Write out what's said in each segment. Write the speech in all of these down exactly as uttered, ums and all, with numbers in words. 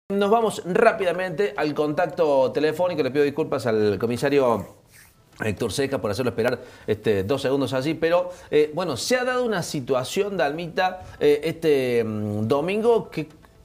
Nos vamos rápidamente al contacto telefónico. Le pido disculpas al comisario Héctor Cejas por hacerlo esperar este, dos segundos allí, pero eh, bueno, se ha dado una situación, Dalmita, eh, este mm, domingo que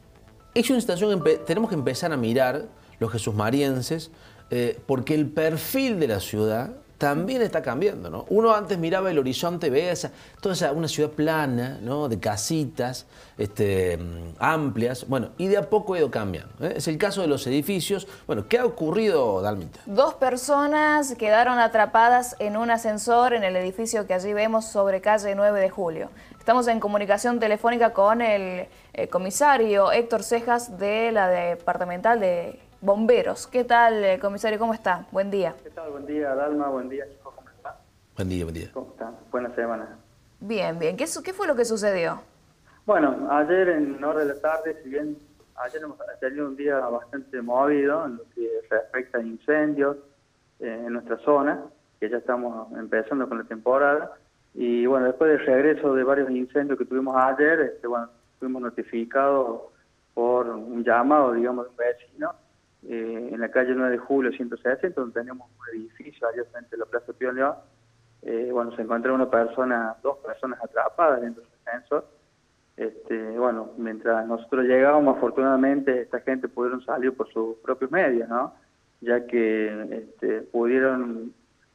es una situación que tenemos que empezar a mirar los jesusmarienses, eh, porque el perfil de la ciudad también está cambiando, ¿no? Uno antes miraba el horizonte, veía esa, toda esa, una ciudad plana, ¿no? De casitas este, amplias, bueno, y de a poco ha ido cambiando, ¿eh? Es el caso de los edificios. Bueno, ¿qué ha ocurrido, Dalmita? Dos personas quedaron atrapadas en un ascensor en el edificio que allí vemos sobre calle nueve de julio. Estamos en comunicación telefónica con el eh, comisario Héctor Cejas de la Departamental de Bomberos. ¿Qué tal, eh, comisario? ¿Cómo está? Buen día. ¿Qué tal? Buen día, Dalma. Buen día, chicos. ¿Cómo están? Buen día, buen día. ¿Cómo están? Buena semana. Bien, bien. ¿Qué, ¿Qué fue lo que sucedió? Bueno, ayer en hora de la tarde, si bien ayer hemos tenido un día bastante movido en lo que respecta a incendios eh, en nuestra zona, que ya estamos empezando con la temporada, y bueno, después del regreso de varios incendios que tuvimos ayer, este, bueno, fuimos notificados por un llamado, digamos, de un vecino, Eh, en la calle nueve de julio ciento sesenta, donde tenemos un edificio allá frente a la Plaza Pío León. Eh, bueno, se encontró una persona, dos personas atrapadas dentro del ascensor. Este, bueno, mientras nosotros llegábamos, afortunadamente, esta gente pudieron salir por sus propios medios, ¿no? Ya que este, pudieron,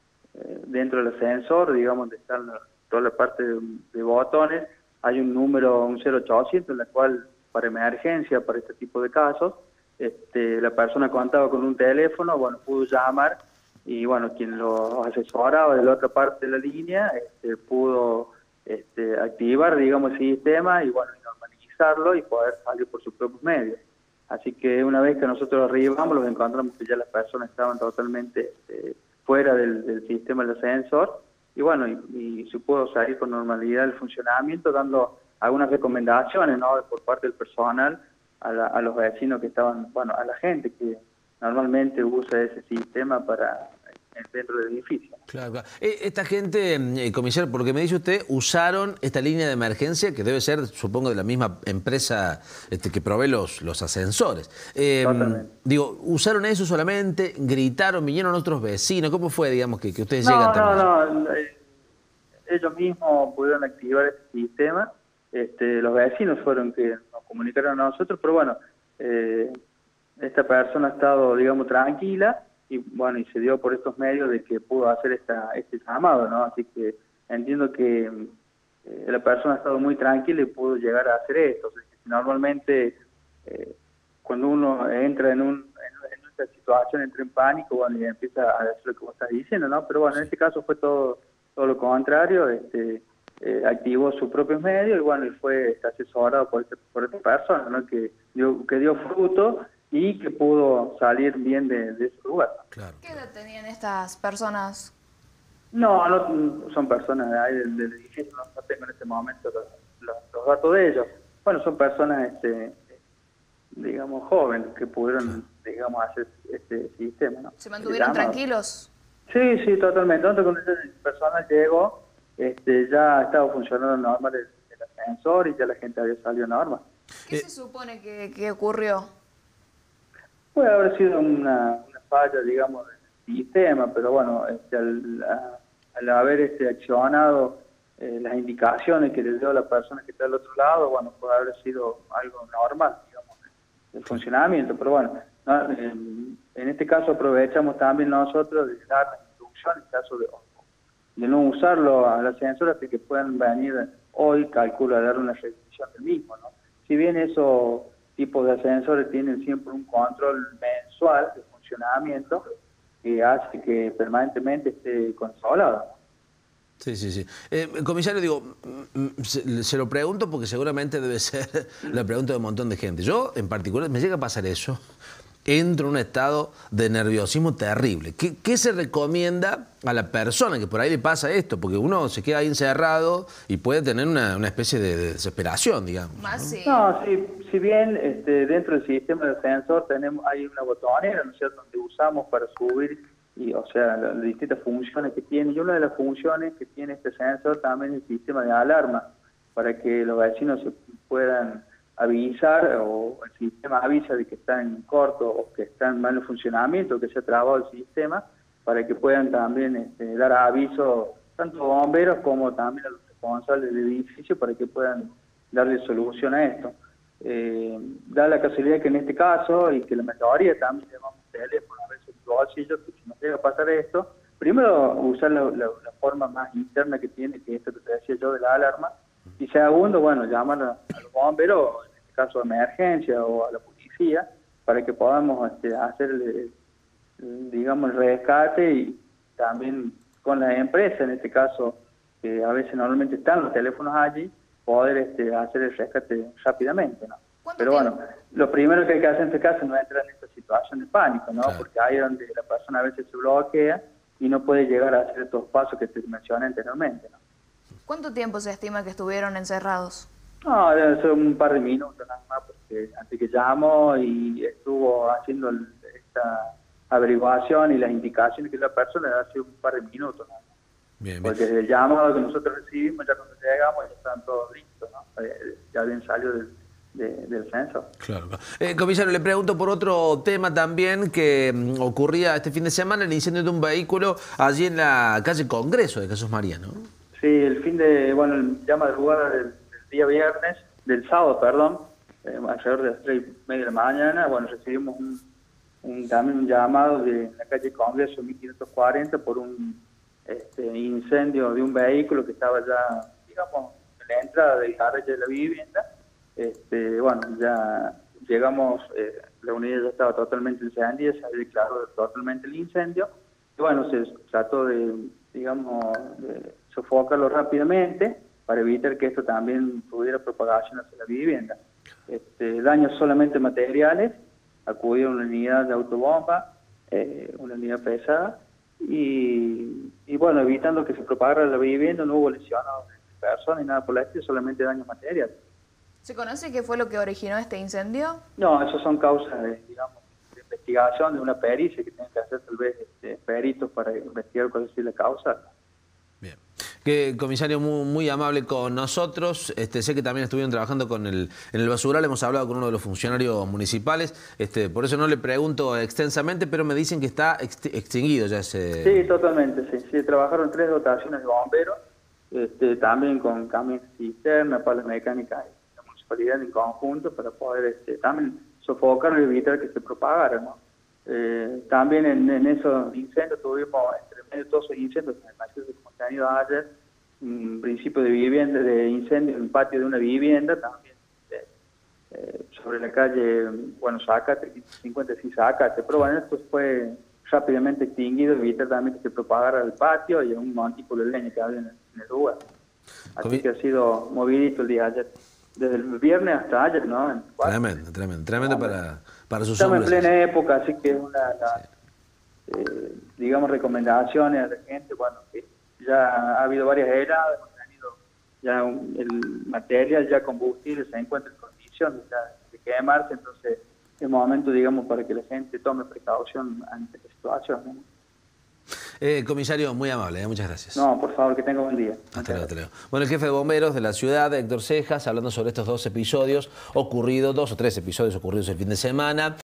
eh, dentro del ascensor, digamos, donde están la, toda la parte de, de botones, hay un número, un cero ochocientos, en la cual, para emergencia, para este tipo de casos, Este, la persona contaba con un teléfono, bueno, pudo llamar y bueno, quien lo asesoraba de la otra parte de la línea este, pudo este, activar, digamos, el sistema y bueno, normalizarlo y poder salir por sus propios medios. Así que una vez que nosotros arribamos, los encontramos que ya las personas estaban totalmente este, fuera del, del sistema del ascensor y bueno, y, y se pudo salir con normalidad el funcionamiento, dando algunas recomendaciones, ¿no?, por parte del personal A, la, a los vecinos que estaban, bueno, a la gente que normalmente usa ese sistema para dentro del edificio. Claro, claro. Esta gente, eh, comisario, por lo que me dice usted, usaron esta línea de emergencia que debe ser, supongo, de la misma empresa este, que provee los, los ascensores. Eh, digo, ¿usaron eso solamente? ¿Gritaron? ¿Vinieron otros vecinos? ¿Cómo fue, digamos, que, que ustedes no, llegan también? No, también? no, eh, ellos mismos pudieron activar este sistema. Este, los vecinos fueron que nos comunicaron a nosotros, pero bueno, eh, esta persona ha estado, digamos, tranquila y bueno, y se dio por estos medios de que pudo hacer esta, este llamado, ¿no? Así que entiendo que eh, la persona ha estado muy tranquila y pudo llegar a hacer esto. O sea, normalmente eh, cuando uno entra en, un, en, en esta situación, entra en pánico, bueno, y empieza a decir lo que vos estás diciendo, ¿no? Pero bueno, en este caso fue todo, todo lo contrario. Este, Eh, activó sus propios medios y bueno, y fue está asesorado por, este, por esta persona, ¿no?, que dio, que dio fruto y que pudo salir bien de, de ese lugar. Claro, ¿Qué edad tenían estas personas? No, no son personas de ahí del, del edificio, no, no tengo en este momento los, los, los datos de ellos. Bueno, son personas, este, digamos, jóvenes que pudieron, digamos, hacer este sistema, ¿no? ¿Se mantuvieron tranquilos? Sí, sí, totalmente. Entonces, cuando esa persona llegó, Este, ya estaba funcionando normal el, el ascensor y ya la gente había salido normal. ¿Qué eh, se supone que, que ocurrió? Puede haber sido una, una falla, digamos, del sistema, pero bueno, este, al, a, al haber este, accionado eh, las indicaciones que le dio la persona que está al otro lado, bueno, puede haber sido algo normal, digamos, el funcionamiento. Pero bueno, no, en, en este caso aprovechamos también nosotros de dar la instrucción en caso de... de no usarlo al ascensor hasta que puedan venir hoy, calculo, a dar una revisión del mismo, ¿no? Si bien esos tipos de ascensores tienen siempre un control mensual de funcionamiento que hace que permanentemente esté controlado. Sí, sí, sí. Eh, comisario, digo, se, se lo pregunto porque seguramente debe ser la pregunta de un montón de gente. Yo, en particular, me llega a pasar eso. Entro en un estado de nerviosismo terrible. ¿Qué, ¿Qué se recomienda a la persona que por ahí le pasa esto? Porque uno se queda ahí encerrado y puede tener una, una especie de, de desesperación, digamos. Más ¿no? sí. No, si, si bien este, dentro del sistema de ascensor tenemos, hay una botonera, ¿no es cierto?, donde usamos para subir, y, o sea, las, las distintas funciones que tiene. Y una de las funciones que tiene este ascensor también es el sistema de alarma, para que los vecinos se puedan avisar o el sistema avisa de que está en corto o que está en mal funcionamiento, que se ha trabado el sistema, para que puedan también este, dar aviso tanto bomberos como también a los responsables del edificio para que puedan darle solución a esto. Eh, da la casualidad que en este caso, y que la mayoría también llevamos teléfono, a veces en bolsillos, que si nos llega a pasar esto, primero usar la, la, la forma más interna que tiene, que esto que te decía yo de la alarma, y segundo, bueno, llamar a, a los bomberos, en este caso de emergencia o a la policía, para que podamos este, hacer, el, el, digamos, el rescate y también con la empresa, en este caso, que a veces normalmente están los teléfonos allí, poder este, hacer el rescate rápidamente, ¿no? Pero bueno, lo primero que hay que hacer en este caso no es entrar en esta situación de pánico, ¿no? Claro. Porque ahí es donde la persona a veces se bloquea y no puede llegar a hacer estos pasos que te mencioné anteriormente, ¿no? ¿Cuánto tiempo se estima que estuvieron encerrados? No, debe ser un par de minutos nada más, porque antes que llamó y estuvo haciendo el, esta averiguación y las indicaciones que la persona, hace un par de minutos nada más. Bien, bien. Porque el llamado que nosotros recibimos, ya cuando llegamos, ya están todos listos, ¿no? Eh, ya bien salió del, de, del censo. Claro. Eh, comisario, le pregunto por otro tema también que mm, ocurría este fin de semana, el incendio de un vehículo allí en la calle Congreso de Jesús María, ¿no? Sí, el fin de, bueno, ya madrugada del, del día viernes, del sábado, perdón, eh, alrededor de las tres y media de la mañana, bueno, recibimos un, un, también un llamado de la calle Congreso mil quinientos cuarenta por un este, incendio de un vehículo que estaba ya, digamos, en la entrada del garaje de la vivienda. Este, bueno, ya llegamos, eh, la unidad ya estaba totalmente incendiada, se había declarado totalmente el incendio, y bueno, se trató de, digamos, de sofocarlo rápidamente para evitar que esto también tuviera propagación hacia la vivienda. Este, daños solamente materiales, acudió una unidad de autobomba, eh, una unidad pesada, y, y bueno, evitando que se propagara la vivienda, no hubo lesionados de personas ni nada por el estilo, solamente daños materiales. ¿Se conoce qué fue lo que originó este incendio? No, eso son causas de, digamos, de investigación, de una pericia que tienen que hacer tal vez este, peritos para investigar cuál es la causa. Bien. Que comisario muy, muy amable con nosotros. Este, sé que también estuvieron trabajando con el, en el basural, hemos hablado con uno de los funcionarios municipales, este, por eso no le pregunto extensamente, pero me dicen que está extinguido ya ese... Sí, totalmente, sí. sí trabajaron tres dotaciones de bomberos, este, también con camiones cisterna, palas mecánicas y la municipalidad en conjunto para poder este, también sofocar y evitar que se propagara, ¿no? Eh, también en, en esos incendios tuvimos, entre medio de todos esos incendios, en el macizo que hemos tenido ayer, un principio de vivienda, de incendio en el patio de una vivienda, también eh, eh, sobre la calle, bueno, Zacate, cincuenta y seis Zacate, pero bueno, esto fue rápidamente extinguido, evitar también que se propagara al patio y a un montículo de leña que había en el, en el lugar. Así que ha sido movidito el día de ayer. Desde el viernes hasta ayer, ¿no? Tremendo, tremendo, tremendo para, para sus Estamos hombres. en plena época, así que una, la, sí. eh, digamos, recomendaciones a la gente, bueno, que ya ha habido varias heladas, hemos tenido ya un, el material, ya combustible, se encuentra en condiciones de quemarse, entonces es momento, digamos, para que la gente tome precaución ante la situación, ¿no? Eh, comisario, muy amable, ¿eh? Muchas gracias. No, por favor, que tenga buen día. Hasta luego, hasta luego. Bueno, el jefe de bomberos de la ciudad, Héctor Cejas, hablando sobre estos dos episodios ocurridos, dos o tres episodios ocurridos el fin de semana.